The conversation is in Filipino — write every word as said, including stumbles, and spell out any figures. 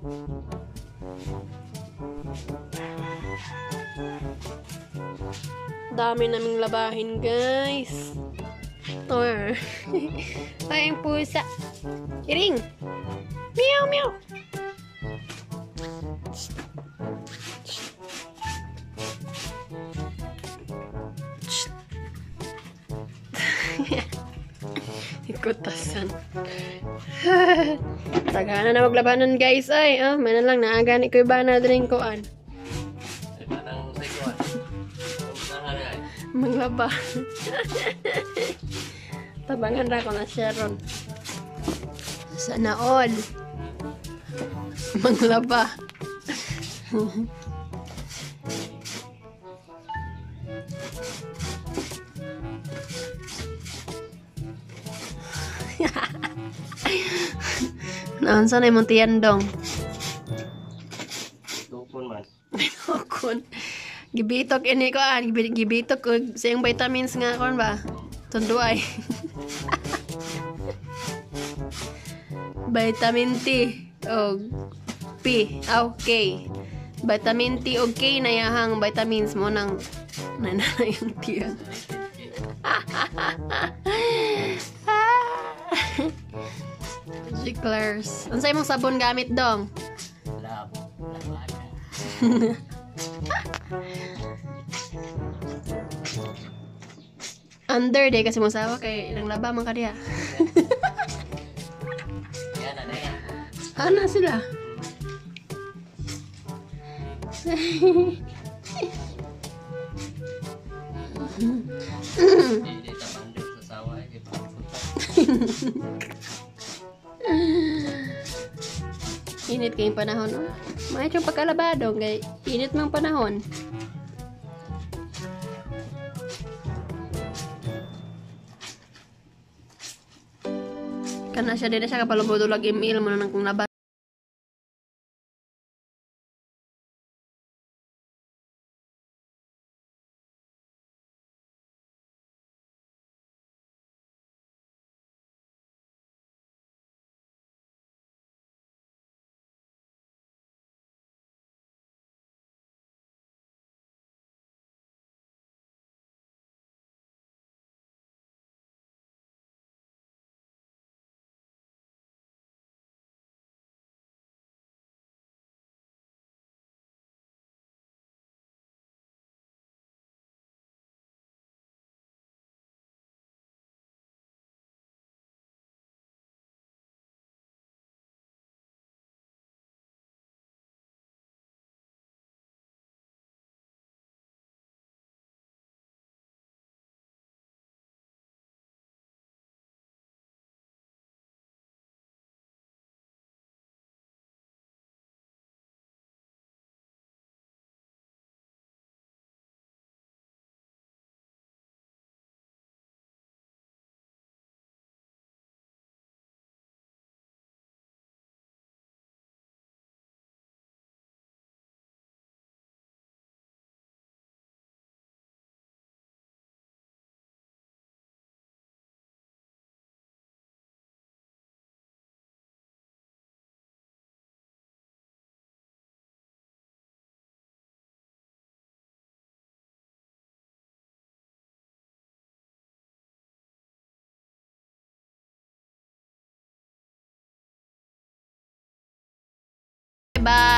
Dami naming labahin, guys. Or, ay, ang pusa. Iring! Meow, meow! Ikutasan. Tagana na maglabanan, guys. Ay, ah, mana lang naagani ko iba na drink ko an. Maglaba. Tabangan ra ko na Sharon. Sana all. Maglaba. Naon sa na imong tiyandong? Tukon man. Tukon. Gibitok ini ko an, gibitok ko sa yung vitamins nga kon ba? Tunduay. Vitamin T o P, okay. Vitamin T o K na yahang vitamins mo nang nanana yung tiyan. Jicklers. Ano sa'yo mong sabon gamit dong? Lab. Labada. Under day kasi mong sawa kay ilang laba man ka diha. Yan na yan. Ana sila. Hindi ta pandok sa sawa kay pagpunta. Init kayong panahon. Oh. Mahit yung pagkalabado. Kay init mang panahon. Kana siya din na siya kapalubod-ulag email mo na nang kung nabas. Bye!